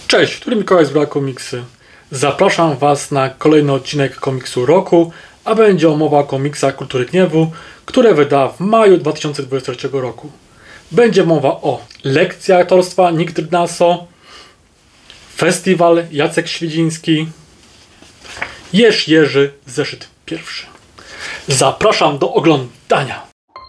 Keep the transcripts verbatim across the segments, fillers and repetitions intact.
Cześć, tu Mikołaj z Bra Komiksy. Zapraszam Was na kolejny odcinek Komiksu Roku, a będzie mowa o komiksach Kultury Gniewu, które wyda w maju dwa tysiące dwudziestego trzeciego roku. Będzie mowa o lekcji aktorstwa Nick Drnaso, festiwal Jacek Świdziński, Jerz Jerzy, zeszyt pierwszy. Zapraszam do oglądania.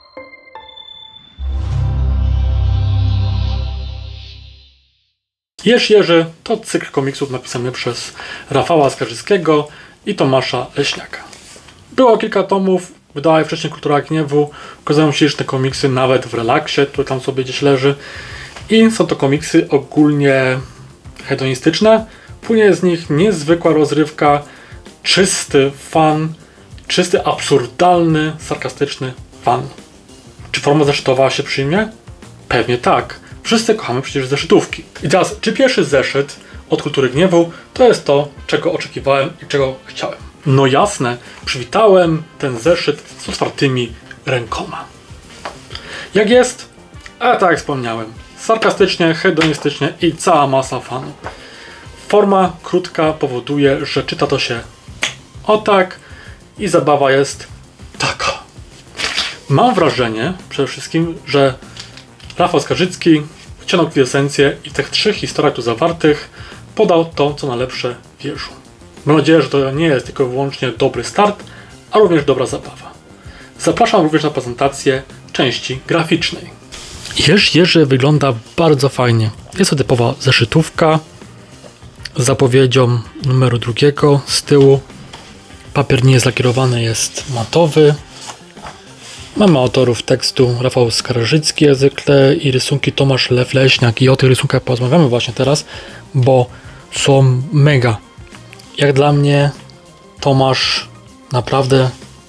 Jerz Jerzy to cykl komiksów napisany przez Rafała Skarżyckiego i Tomasza Leśniaka. Było kilka tomów, wydała je wcześniej Kultura Gniewu. Okazują się, że te komiksy nawet w relaksie, który tam sobie gdzieś leży. I są to komiksy ogólnie hedonistyczne. Płynie z nich niezwykła rozrywka, czysty fan, czysty, absurdalny, sarkastyczny fan. Czy forma zeszytowa się przyjmie? Pewnie tak. Wszyscy kochamy przecież zeszytówki. I teraz, czy pierwszy zeszyt od Kultury Gniewu to jest to, czego oczekiwałem i czego chciałem? No jasne, przywitałem ten zeszyt z otwartymi rękoma. Jak jest? A tak jak wspomniałem, sarkastycznie, hedonistycznie i cała masa fanów. Forma krótka powoduje, że czyta to się o tak i zabawa jest taka. Mam wrażenie przede wszystkim, że Rafał Skarżycki wyciągnął kwintesencję i w tych trzech historiach tu zawartych podał to, co najlepsze w Jerzu. Mam nadzieję, że to nie jest tylko i wyłącznie dobry start, a również dobra zabawa. Zapraszam również na prezentację części graficznej. Jerz Jerzy wygląda bardzo fajnie. Jest to typowa zeszytówka z zapowiedzią numeru drugiego z tyłu. Papier nie jest lakierowany, jest matowy. Mamy autorów tekstu Rafał Skarżycki jak zwykle i rysunki Tomasz Leśniak, i o tych rysunkach porozmawiamy właśnie teraz, bo są mega. Jak dla mnie Tomasz naprawdę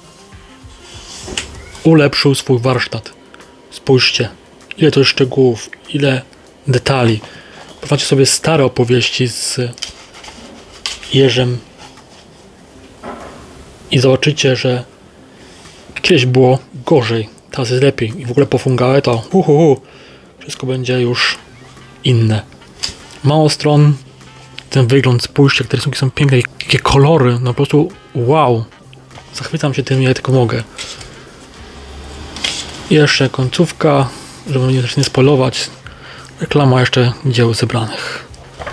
ulepszył swój warsztat. Spójrzcie, ile to jest szczegółów, ile detali. Popatrzcie sobie stare opowieści z Jerzem i zobaczycie, że kiedyś było gorzej, teraz jest lepiej i w ogóle po Fungale to hu, hu, hu, wszystko będzie już inne. Mało stron, ten wygląd, spójrzcie, jak te rysunki są piękne, jakie kolory, no po prostu wow, zachwycam się tym, jak tylko mogę. I jeszcze końcówka, żeby nie, nie spoilować, reklama jeszcze dzieł zebranych.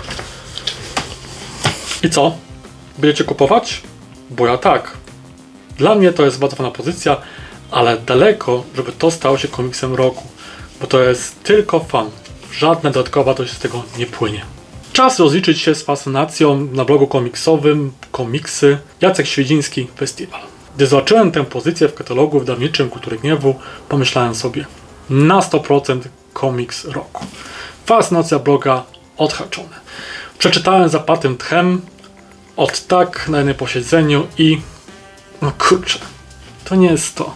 I co? Będziecie kupować? Bo ja tak. Dla mnie to jest bardzo fajna pozycja, ale daleko, żeby to stało się komiksem roku, bo to jest tylko fan. Żadna dodatkowa wartość z tego nie płynie. Czas rozliczyć się z fascynacją na blogu komiksowym Komiksy Jacek Świdziński Festiwal. Gdy zobaczyłem tę pozycję w katalogu wydawniczym Kultury Gniewu, pomyślałem sobie, na sto procent komiks roku. Fascynacja bloga odhaczone. Przeczytałem zapartym tchem, od tak na jednym posiedzeniu i no kurczę, to nie jest to.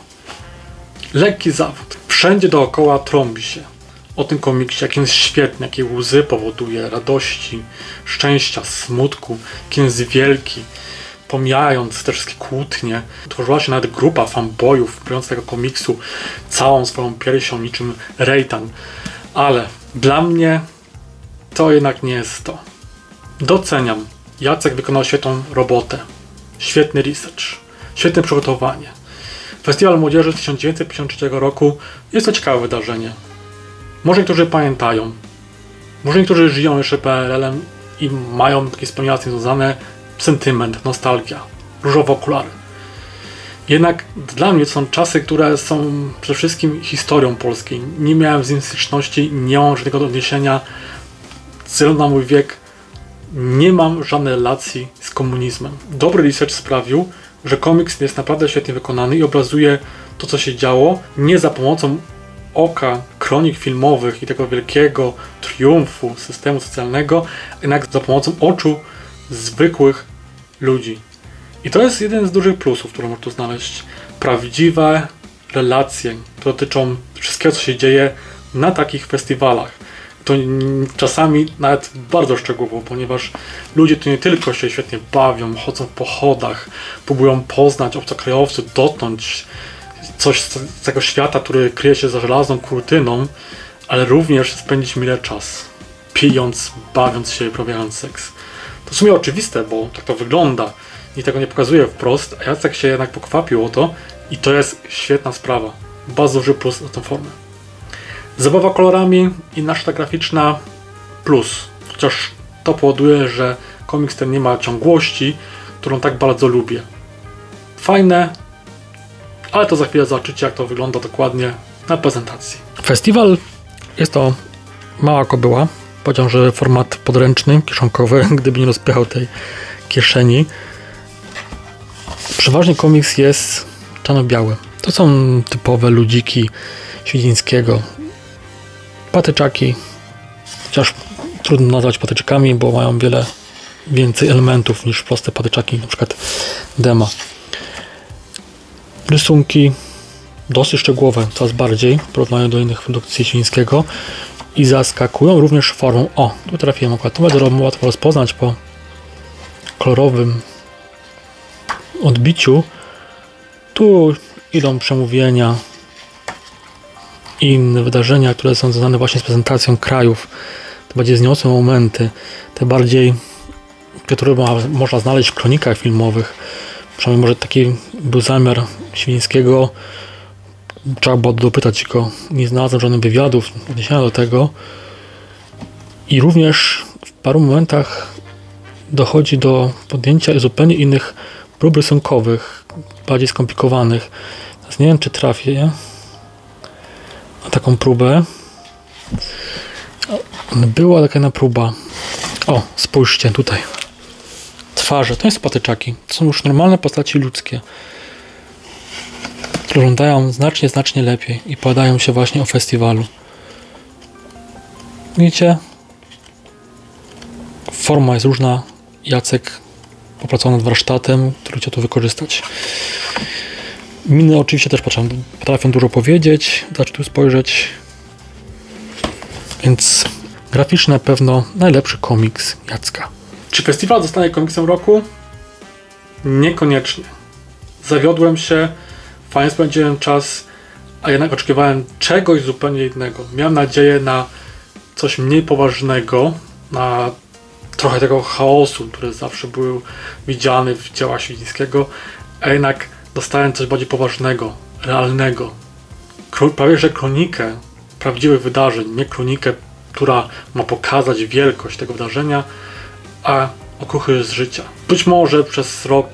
Lekki zawód. Wszędzie dookoła trąbi się o tym komiksie, jak jest świetny, jakie łzy powoduje, radości, szczęścia, smutku, jaki jest wielki. Pomijając te wszystkie kłótnie, tworzyła się nawet grupa fanboyów biorąc tego komiksu całą swoją piersią niczym Rejtan. Ale dla mnie to jednak nie jest to. Doceniam. Jacek wykonał świetną robotę. Świetny research. Świetne przygotowanie. Festiwal Młodzieży tysiąc dziewięćset pięćdziesiątego trzeciego roku jest to ciekawe wydarzenie. Może niektórzy pamiętają. Może niektórzy żyją jeszcze P R L-em i mają jakieś wspomnienia z tym związane, sentyment, nostalgia, różowe okulary. Jednak dla mnie to są czasy, które są przede wszystkim historią polskiej. Nie miałem z nim styczności, nie mam żadnego odniesienia. Ze względu na mój wiek nie mam żadnej relacji z komunizmem. Dobry research sprawił, że komiks jest naprawdę świetnie wykonany i obrazuje to, co się działo, nie za pomocą oka kronik filmowych i tego wielkiego triumfu systemu socjalnego, jednak za pomocą oczu zwykłych ludzi. I to jest jeden z dużych plusów, które można tu znaleźć. Prawdziwe relacje, które dotyczą wszystkiego, co się dzieje na takich festiwalach. To czasami nawet bardzo szczegółowo, ponieważ ludzie tu nie tylko się świetnie bawią, chodzą w pochodach, próbują poznać obcokrajowców, dotknąć coś z tego świata, który kryje się za żelazną kurtyną, ale również spędzić mile czas. pijąc, bawiąc się, uprawiając seks. To w sumie oczywiste, bo tak to wygląda. Nikt tego nie pokazuje wprost, a Jacek się jednak pokwapił o to i to jest świetna sprawa. Bardzo duży plus na tę formę. Zabawa kolorami i nasza graficzna plus. Chociaż to powoduje, że komiks ten nie ma ciągłości, którą tak bardzo lubię. Fajne, ale to za chwilę zobaczycie, jak to wygląda dokładnie na prezentacji. Festiwal jest to mała kobyła. Powiedział, że format podręczny, kieszonkowy, gdyby nie rozpychał tej kieszeni. Przeważnie komiks jest czarno-biały. To są typowe ludziki Świdzińskiego. Patyczaki, chociaż trudno nazwać patyczkami, bo mają wiele więcej elementów niż proste patyczaki, na przykład Dema. Rysunki dosyć szczegółowe, coraz bardziej w porównaniu do innych produkcji Świdzińskiego i zaskakują również formą. O, tu trafiłem akurat, to będę łatwo rozpoznać po kolorowym odbiciu. Tu idą przemówienia i inne wydarzenia, które są związane właśnie z prezentacją krajów. Te bardziej zniosłe momenty, te bardziej, które ma, można znaleźć w kronikach filmowych. Przynajmniej może taki był zamiar Świńskiego. Trzeba było dopytać go. Nie znalazłem żadnych wywiadów odniesienia do tego. I również w paru momentach dochodzi do podjęcia zupełnie innych prób rysunkowych, bardziej skomplikowanych. Teraz nie wiem, czy trafię na taką próbę. Była taka jedna próba. O, spójrzcie tutaj. Twarze, to nie są patyczaki. To są już normalne postaci ludzkie, które wyglądają znacznie, znacznie lepiej i padają się właśnie o festiwalu. Widzicie? Forma jest różna. Jacek popracował nad warsztatem, który chciał to wykorzystać. Miny oczywiście też potrafią dużo powiedzieć. Zacznę tu spojrzeć. Więc graficznie na pewno najlepszy komiks Jacka. Czy festiwal zostanie komiksem roku? Niekoniecznie. Zawiodłem się, fajnie spędziłem czas, a jednak oczekiwałem czegoś zupełnie innego. Miałem nadzieję na coś mniej poważnego, na trochę tego chaosu, który zawsze był widziany w dziełach Świdzińskiego, a jednak dostałem coś bardziej poważnego, realnego. Prawie że kronikę prawdziwych wydarzeń, nie kronikę, która ma pokazać wielkość tego wydarzenia, a okruchy z życia. Być może przez rok,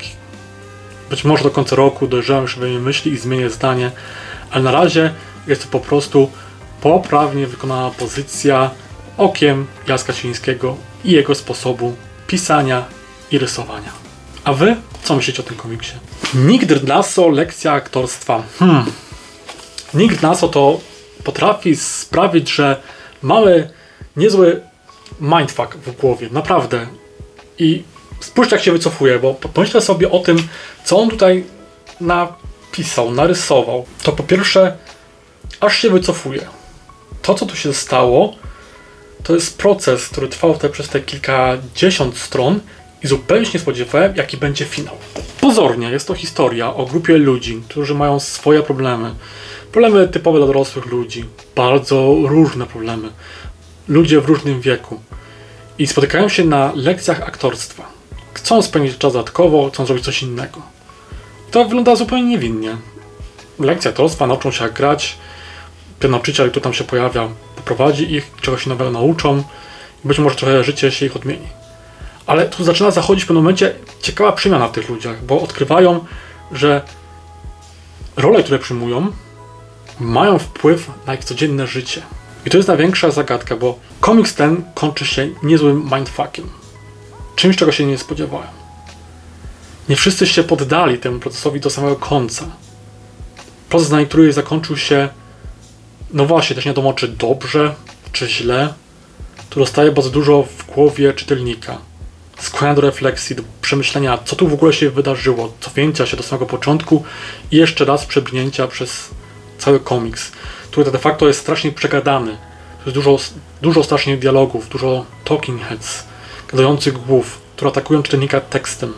być może do końca roku dojrzałem już swoje myśli i zmienię zdanie, ale na razie jest to po prostu poprawnie wykonana pozycja okiem Jacka Świńskiego i jego sposobu pisania i rysowania. A wy? Co myślicie o tym komiksie? Nick Naso, lekcja aktorstwa. Hmm. Nick Naso to potrafi sprawić, że mamy niezły mindfuck w głowie, naprawdę. I spójrzcie, jak się wycofuje, bo pomyślę sobie o tym, co on tutaj napisał, narysował. To po pierwsze, aż się wycofuje. To, co tu się stało, to jest proces, który trwał te, przez te kilkadziesiąt stron i zupełnie się nie spodziewałem, jaki będzie finał. Pozornie jest to historia o grupie ludzi, którzy mają swoje problemy. Problemy typowe dla dorosłych ludzi. Bardzo różne problemy. Ludzie w różnym wieku. I spotykają się na lekcjach aktorstwa. Chcą spędzić czas dodatkowo, chcą zrobić coś innego. To wygląda zupełnie niewinnie. Lekcja aktorstwa, nauczą się jak grać. Ten nauczyciel, który tam się pojawia, poprowadzi ich, czegoś nowego nauczą. I być może trochę życie się ich odmieni. Ale tu zaczyna zachodzić w pewnym momencie ciekawa przemiana w tych ludziach, bo odkrywają, że role, które przyjmują, mają wpływ na ich codzienne życie. I to jest największa zagadka, bo komiks ten kończy się niezłym mindfuckiem. Czymś, czego się nie spodziewałem. Nie wszyscy się poddali temu procesowi do samego końca. Proces, na który zakończył się, no właśnie, też nie wiadomo, czy dobrze, czy źle. Tu dostaje bardzo dużo w głowie czytelnika. Skłania do refleksji, do przemyślenia, co tu w ogóle się wydarzyło, cofnięcia się do samego początku i jeszcze raz przebrnięcia przez cały komiks, który de facto jest strasznie przegadany. To jest dużo, dużo strasznie dialogów, dużo talking heads, gadających głów, które atakują czytelnika tekstem.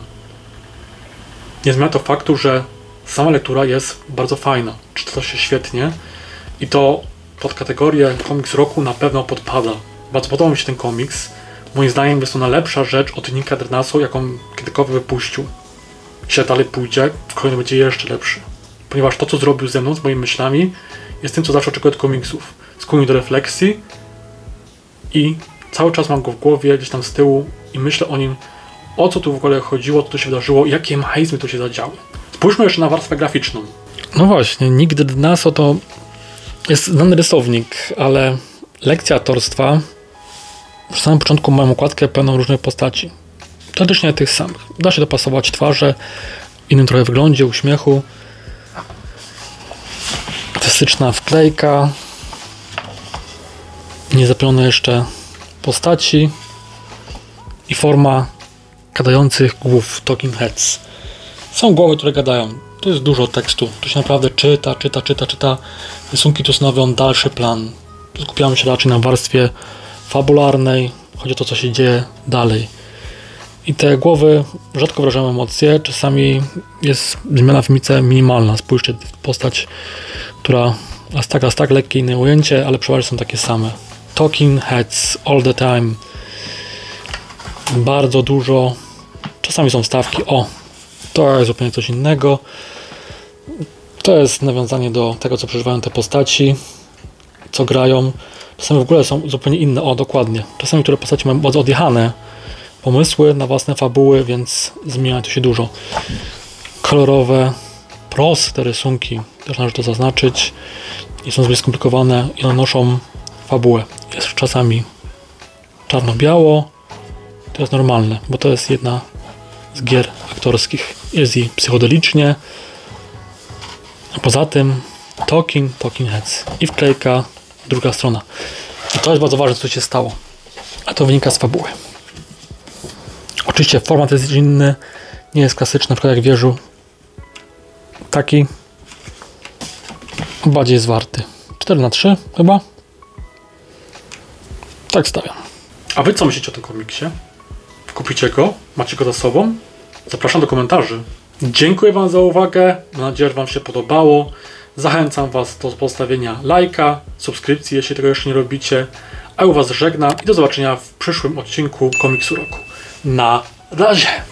Nie zmienia to faktu, że sama lektura jest bardzo fajna, czyta się świetnie i to pod kategorię komiks roku na pewno podpada. Bardzo podoba mi się ten komiks. Moim zdaniem jest to najlepsza rzecz od Nika Drenasu, jaką kiedykolwiek wypuścił. Jeśli dalej pójdzie, kolejny będzie jeszcze lepszy. Ponieważ to, co zrobił ze mną, z moimi myślami, jest tym, co zawsze oczekuję od komiksów. Skłonił do refleksji i cały czas mam go w głowie, gdzieś tam z tyłu i myślę o nim, o co tu w ogóle chodziło, co tu się wydarzyło, jakie mechanizmy tu się zadziały. Spójrzmy jeszcze na warstwę graficzną. No właśnie, Nick Drenaso to jest znany rysownik, ale lekcja aktorstwa. W samym początku mam okładkę pełną różnych postaci. Teoretycznie tych samych. Da się dopasować twarze, innym trochę wyglądzie, uśmiechu. Artystyczna wklejka. Niezapełnione jeszcze postaci. I forma gadających głów, talking heads. Są głowy, które gadają. To jest dużo tekstu. Tu się naprawdę czyta, czyta, czyta, czyta. Rysunki tu stanowią dalszy plan. Skupiamy się raczej na warstwie fabularnej. Chodzi o to, co się dzieje dalej. I te głowy rzadko wyrażają emocje. Czasami jest zmiana w mimice minimalna. Spójrzcie, postać, która raz tak, raz tak, lekkie inne ujęcie, ale przeważnie są takie same. Talking heads all the time. Bardzo dużo. Czasami są wstawki. O, to jest zupełnie coś innego. To jest nawiązanie do tego, co przeżywają te postaci, co grają. Czasami w ogóle są zupełnie inne. O, dokładnie. Czasami niektóre postaci mają bardzo odjechane pomysły na własne fabuły, więc zmienia to się dużo. Kolorowe, proste rysunki, też należy to zaznaczyć. Nie są zbyt skomplikowane i one noszą fabułę. Jest czasami czarno-biało. To jest normalne, bo to jest jedna z gier aktorskich. Jest i psychodelicznie. A poza tym talking, talking heads. I wklejka, druga strona. I to jest bardzo ważne, co się stało. A to wynika z fabuły. Oczywiście format jest inny. Nie jest klasyczny, na przykład jak wieżu. Taki. Bardziej zwarty. cztery na trzy chyba. Tak stawiam. A wy co myślicie o tym komiksie? Kupicie go? Macie go za sobą? Zapraszam do komentarzy. Dziękuję wam za uwagę. Mam nadzieję, że wam się podobało. Zachęcam was do postawienia lajka, subskrypcji, jeśli tego jeszcze nie robicie. A u was żegnam i do zobaczenia w przyszłym odcinku Komiksu Roku. Na razie!